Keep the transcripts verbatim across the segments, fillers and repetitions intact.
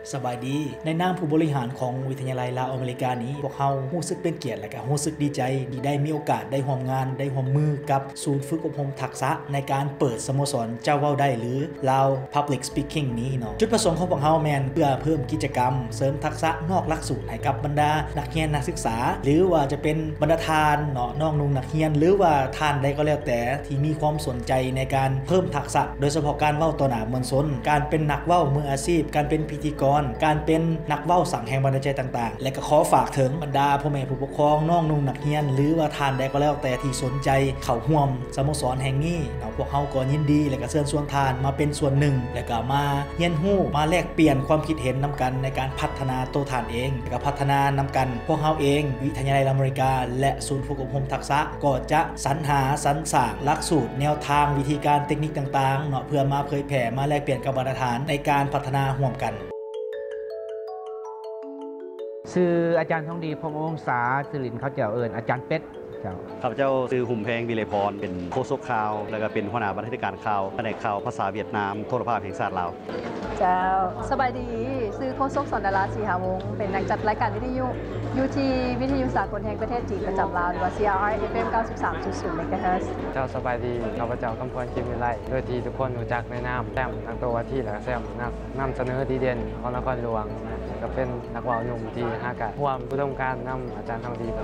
สบายดีในนามผู้บริหารของวิทยาลัยลาวอเมริกานี้พวกเขารู้สึกเป็นเกียรติและก็รู้สึกดีใจที่ได้มีโอกาสได้ร่วมงานได้ร่วมมือกับศูนย์ฝึกอบรมทักษะในการเปิดสโมสรเจ้าเว้าได้หรือ Lao Public Speaking นี้เนาะจุดประสงค์ของพวกเขาแมนเพื่อเพิ่มกิจกรรมเสริมทักษะนอกหลักสูตรให้กับบรรดานักเรียนนักศึกษาหรือว่าจะเป็นบรรดาทานเนาะน้องนุ่งนักเรียนหรือว่าทานใดก็แล้วแต่ที่มีความสนใจในการเพิ่มทักษะโดยเฉพาะการเว้าต่อหน้ามวลชนการเป็นนักเว้ามืออาชีพการเป็นพิธีกรการเป็นนักเว้าสั่งแห่งบันดาลใจต่างๆและก็ขอฝากถึงบรรดาพ่อแม่ผู้ปกครองน้องนุ่งนักเรียนหรือว่าทานใดก็แล้วแต่ที่สนใจเข้าร่วมสโมสรแห่งนี้เนาะพวกเขาก็ยินดีและก็เชิญชวนทานมาเป็นส่วนหนึ่งและก็มาเรียนรู้มาแลกเปลี่ยนความคิดเห็นนํากันในการพัฒนาตัวทานเองและก็พัฒนานํากันพวกเขาเองวิทยาลัยอเมริกาและศูนย์ฝึกอบรมทักษะก็จะสรรหาสรรสร้างหลักสูตรแนวทางวิธีการเทคนิคต่างๆเนาะเพื่อมาเผยแผ่มาแลกเปลี่ยนกับบรรดาทานในการพัฒนาร่วมกันชื่ออาจารย์ทองดีพรหมวงศาสิรินเขาเจ้าเอิญอาจารย์เป็ดเจ้าข้าพเจ้าชื่อหุ่มแพงวิไลพรเป็นโฆษกข่าวแล้วก็เป็นหัวหน้าบรรณาธิการข่าวแผนกข่าวภาษาเวียดนามโทรภาพแห่งชาติลาวเจ้าสบายดีชื่อโฆษกสอนดาราศรีหาวงศ์เป็นนักจัดรายการวิทยุอยู่ที่วิทยุสากลแห่งประเทศจีนประจำลาวหรือว่า ซี อาร์ อาร์ เอฟ เอ็ม เก้าสิบสามจุดศูนย์ เมกะเฮิรตซ์เจ้าสบายดีข้าพเจ้ากำพรจิมวิไลโดยที่ทุกคนรู้จักในนามแซมนักตัวที่และแซมนักนำเสนอดีเด่นของนครหลวงก็เป็นนักว่าวหนุ่มที่หากะร่วมอุดมการณ์นำอาจารย์ทองดีครับ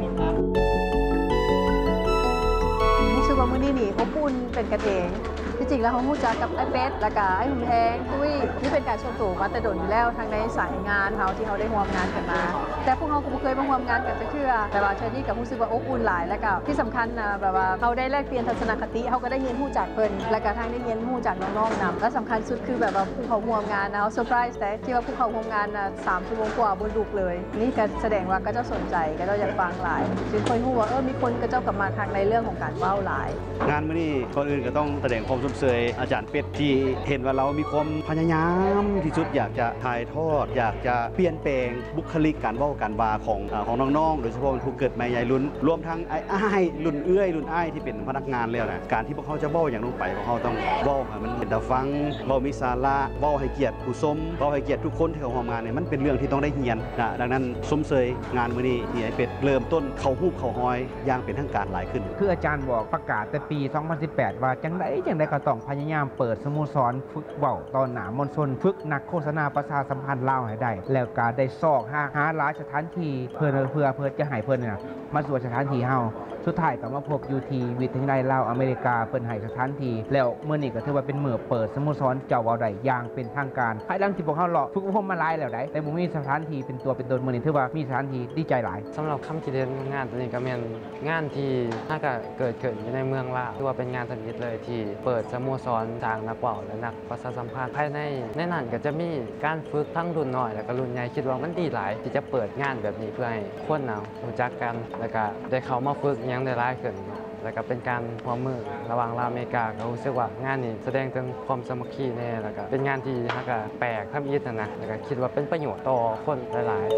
รู้สึกว่ามื้อนี้นี่อบอุ่นเป็นกันเองที่จริงแล้วเขารู้จักกับไอ้เป็ดและก็ไอ้หุ่มแพงตุ้ยนี่เป็นการส่วนตัวมาแต่โดนอยู่แล้วทางในสายงานเฮาที่เฮาได้ร่วมงานกันมาแต่พวกเฮาก็บ่เคยมาร่วมงานกันจักเทื่อแต่ว่าเทื่อนี้ก็รู้สึกว่าอบอุ่นหลายแล้วก็ที่สำคัญนะแบบว่าเฮาได้แลกเปลี่ยนทัศนคติเฮาก็ได้เรียนรู้จากเพิ่นและก็ทางได้เรียนรู้จากน้องๆนำและสำคัญสุดคือแบบว่าผู้เขาร่วมงานนะเฮาเซอร์ไพรส์แต่ที่ว่าผู้เขาร่วมงานน่ะสามชั่วโมงกว่าบ่ลุกเลยนี่ก็แสดงว่าก็เจ้าสนใจก็เจ้าอยากฟังหลายจึงค่อยรู้ว่าเออมีคนก็เจ้ากลับมาทางในเรื่องของการเว้าหลายงานมื้อนี้ก่อนอื่นก็ต้องแสดงความชมเชยอาจารย์เป็ดที่เห็นว่าเรามีความพยายามที่สุดอยากจะถ่ายทอดอยากจะเปลี่ยนแปลงบุคลิกการเว้าการวาของของน้องๆโดยเฉพาะผู้เกิดใหม่ใหญ่รุ่นรวมทั้งอ้ายรุ่นเอื้อยรุ่นอ้ายที่เป็นพนักงานแล้วนะการที่พวกเขาจะเว้าอย่างลงไปพวกเขาต้องเว้าให้มันเป็นตาฟังเว้ามีสาระเว้าให้เกียรติผู้ชมเว้าให้เกียรติทุกคนที่เขาร่วมงานเนี่ยมันเป็นเรื่องที่ต้องได้เรียนนะดังนั้นชมเชยงานมื้อนี้ที่ไอ้เป็ดเริ่มต้นเข้าฮู้เข้าฮอยอย่างเป็นทางการหลายขึ้นคืออาจารย์บอกประกาศแต่ปีสองพันสิบแปดว่าจังได๋จังได๋ก็ต้องพยายามเปิดสโมสรฝึกเว้าต่อหน้ามวลชนฝึกนักโฆษณาประชาสัมพันธ์ลาวให้ได้แล้วก็ได้ซอกหาหาหลายสถานที่เพื่อเพื่อเพื่อจะให้เพิ่นน่ะมาสู่สถานที่เฮาสุดท้ายก็มาพบอยู่ที่วิทยาลัยลาวอเมริกาเพิ่นให้สถานที่แล้วมื้อนี้ก็ถือว่าเป็นมื้อเปิดสโมสรเจ้าเว้าได้อย่างเป็นทางการภายหลังที่พวกเฮาเลาะฝึกอบรมมาหลายแล้วได้แต่บ่มีสถานที่เป็นตัวเป็นตนมื้อนี้ถือว่ามีสถานที่ดีใจหลายสำหรับคำคิดเห็นงานตัวนี้ก็แม่นงานที่ถ้าก็เกิดขึ้นอยู่ในเมืองลาวถือว่าเป็นงานสำคัญเลยที่เปิดสโมสรสร้างนักเว้าและนักประชาสัมพันธ์ภายในในนั้นก็จะมีการฝึกทั้งรุ่นน้อยและก็รุ่นใหญ่คิดว่ามันดีหลายที่จะเปิดงานแบบนี้เพื่อให้คนน่ะรู้จักกันแล้วก็ได้เข้ามาฝึกหยังได้หลายขึ้นแล้วก็เป็นการร่วมมือระหว่างลาวอเมริกาก็รู้สึกว่างานนี้แสดงถึงความสามัคคีแน่แล้วก็เป็นงานที่ฮักก็แปลกทำอีกนะนะแล้วก็คิดว่าเป็นประโยชน์ต่อคนหลายๆ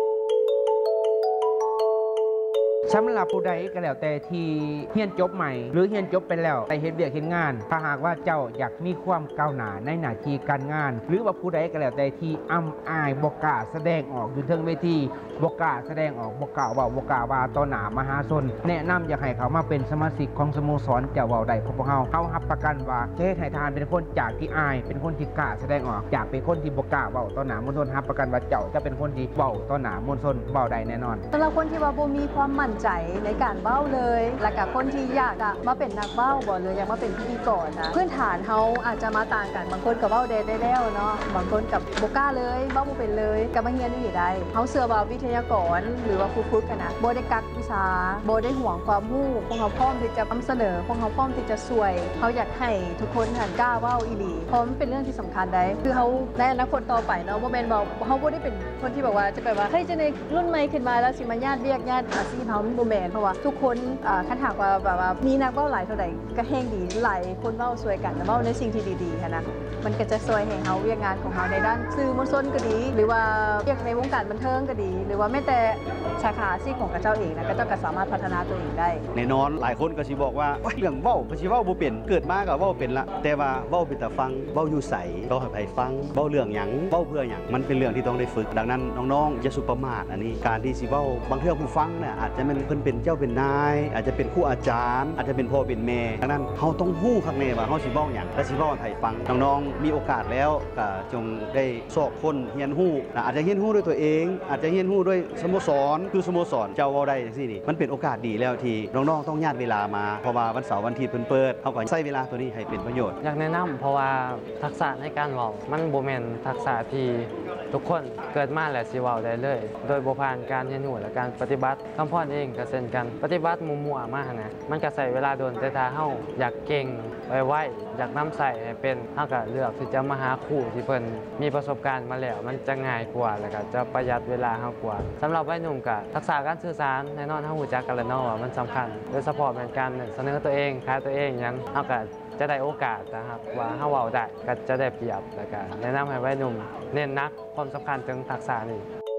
สำหรับผู้ใดก็แล้วแต่ที่เรียนจบใหม่หรือเรียนจบไปแล้วแต่เฮ็ดเวียกเฮ็ดงานถ้าหากว่าเจ้าอยากมีความก้าวหน้าในหน้าที่การงานหรือว่าผู้ใดก็แล้วแต่ที่อ้ำอายบ่กล้าแสดงออกอยู่เทิงเวทีบ่กล้าแสดงออกบ่กล้าเว้าบ่กล้าว่าต่อหน้ามหาชนแนะนำอยากให้เขามาเป็นสมาชิกของสโมสรเจ้าเว้าได้พวกเฮาเฮารับประกันว่าจะเฮ็ดให้ทานเป็นคนจากที่อายเป็นคนที่กล้าแสดงออกจากเป็นคนที่บ่กล้าเว้าต่อหน้ามวลชนรับประกันว่าเจ้าจะเป็นคนที่เว้าต่อหน้ามวลชนเว้าได้แน่นอนสำหรับคนที่ว่าบ่มีความมั่นใจในการเว้าเลยและกับคนที่อยากจะมาเป็นนักเว้าบ่เลยอยากมาเป็นพิธีกรนะพื้นฐานเฮาอาจจะมาต่างกันบางคนก็เว้าได้ได้แล้วเนาะบางคนกับบ่กล้าเลยเว้าบ่เป็นเลยก็มาเรียนอยู่ได้เฮาเชื่อว่าวิทยากรหรือว่าผู้ฝึกกันนะบ่ได้กักวิชาบ่ได้ห่วงความรู้พวกเฮาพร้อมที่จะนำเสนอพวกเฮาพร้อมที่จะช่วยเฮาอยากให้ทุกคนหันกล้าเว้าอีหลีเพราะมันเป็นเรื่องที่สำคัญได้คือเฮาในอนาคตต่อไปเนาะบ่แม่นว่าเฮาบ่ได้เป็นคนที่แบบว่าจะแบบว่าเฮ้ยจะในรุ่นใหม่ขึ้นมาแล้วสิมาญาติเรียกญาติอาชีพเฮาบ่แม่นเพราะว่าทุกคนอ่าคันหากว่าแบบว่ามีนักเว้าหลายเท่าใดก็แฮงดีหลายคนเว้าช่วยกันเว้าในสิ่งที่ดีๆค่ะนะมันก็จะช่วยให้เฮาเวียกงานของเฮาในด้านสื่อมวลชนก็ดีหรือว่าเรียกในวงการบันเทิงก็ดีหรือว่าแม้แต่สาขาอาชีพของกระเจ้าเองนะกระเจ้าก็สามารถพัฒนาตัวเองได้แน่นอนหลายคนก็สิบอกว่าเรื่องเว้าก็สิเว้าบ่เป็นเกิดมาก็เว้าเป็นละแต่ว่าเว้าเป็นแต่ฟังเว้าอยู่ใสเว้าให้ไผฟังเว้าเรื่องหยังเว้าเพื่อหยังมันเป็นเรื่องที่ต้องได้ฝึกดังนั้นน้องๆอย่าสุประมาทอันนี้การที่สิเว้าบางเทื่อผู้ฟังเนี่ยอาจจะเป็นเพิ่นเป็นเจ้าเป็นนายอาจจะเป็นครูอาจารย์อาจจะเป็นพ่อเป็นแม่ดังนั้นเฮาต้องฮู้คักแน่ว่าเฮาสิเว้าหยังและสิเว้าให้ไผฟังน้องๆมีโอกาสแล้วก็จงได้สอบคนเรียนรู้อาจจะเรียนรู้ด้วยตัวเองอาจจะเรียนรู้ด้วยสโมสรคือสโมสรเจ้าเว้าได้จังซี่นี่มันเป็นโอกาสดีแล้วที่น้องๆต้องญาติเวลามาเพราะว่าวันเสาร์วันอาทิตย์เพิ่นเปิดเฮาก็ใช้เวลาตัวนี้ให้เป็นประโยชน์อยากแนะนำเพราะว่าทักษะในการเว้ามันบ่แม่นทักษะที่ทุกคนเกิดมาแล้วสิเว้าได้เลยโดยบ่ผ่านการเรียนรู้และการปฏิบัติคำพรเองก็เช่นกันปฏิบัติมั่วๆมานะมันก็ใช้เวลาโดนแต่ถ้าเฮาอยากเก่งไวๆอยากนำใส่ให้เป็นเฮาก็เลือกที่จะมาหาครูที่เพิ่นมีประสบการณ์มาแล้วมันจะง่ายกว่าแล้วก็จะประหยัดเวลาเฮากว่าสำหรับวัยหนุ่มก็ทักษะการสื่อสารแน่นอนเฮารู้จักกันแล้วเนาะว่ามันสำคัญโดยเฉพาะเป็นการเสนอตัวเองขายตัวเองหยังเฮาก็จะได้โอกาสนะครับว่าเฮาเว้าได้ก็จะได้เปรียบแล้วก็แนะนำให้วัยหนุ่มเน้นหนักความสำคัญถึงทักษะนี้